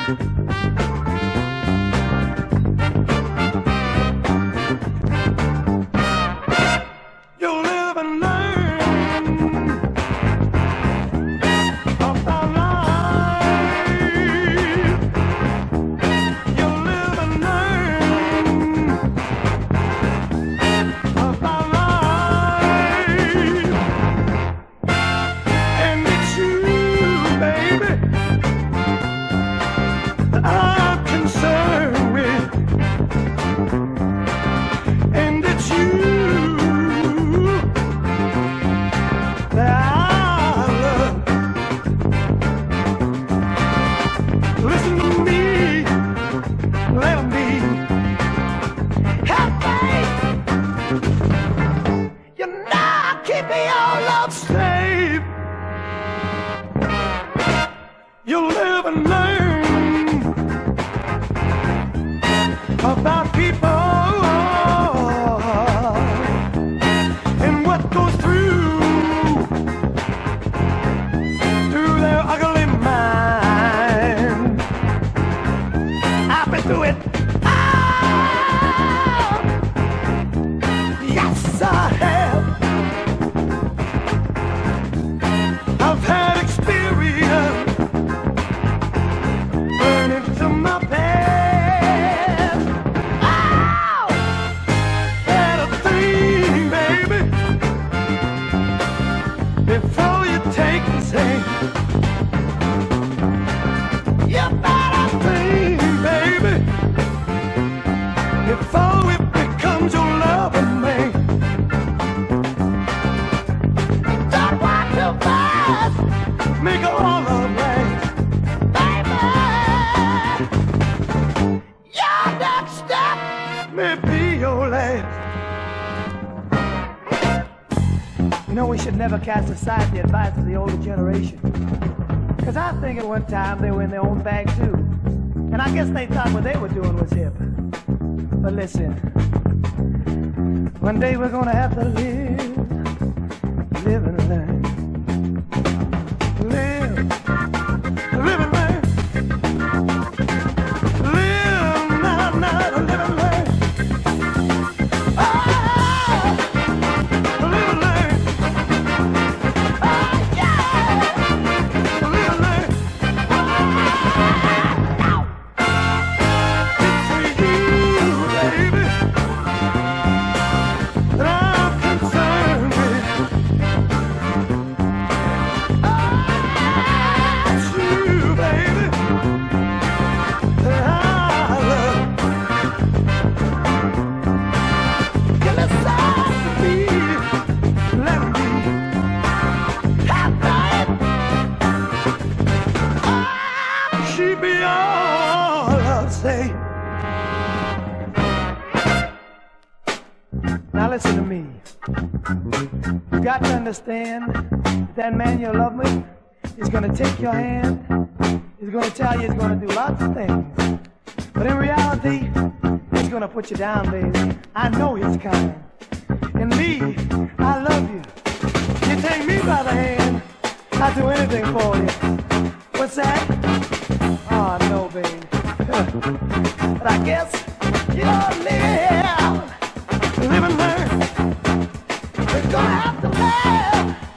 You'll live and learn about life. You'll live and learn about life. And it's you, baby, that I'm concerned with. And it's you that I love. Listen to me, let me help me. You know, keep me your love safe. You'll live and learn about people and what goes through their ugly mind. I've been through it. Oh, yes, I have. I've had experience burning to my past. Oh, had a thing, baby, before you take and say, you better think, baby, before it becomes your love of me. Don't walk too fast, make all of last, baby. Your next step may be your last. You know, we should never cast aside the advice of the older generation. Because I think at one time they were in their own bag too. And I guess they thought what they were doing was hip. But listen, one day we're gonna have to live and learn. Live and learn. Live now, live and learn. Oh, live and learn. Oh, yeah. Live and learn. Oh, it's for you, baby, that I'm concerned with. Oh, it's you, baby, that I love. You listen to me, let me have it. She be all I'll say. Now listen to me. You got to understand that man you love with is gonna take your hand. He's gonna tell you he's gonna do lots of things. But in reality, he's gonna put you down, baby. I know he's coming. And me, I love you. You take me by the hand, I'll do anything for you. What's that? Oh, no, baby. But I guess you'll live and learn. We're gonna have to live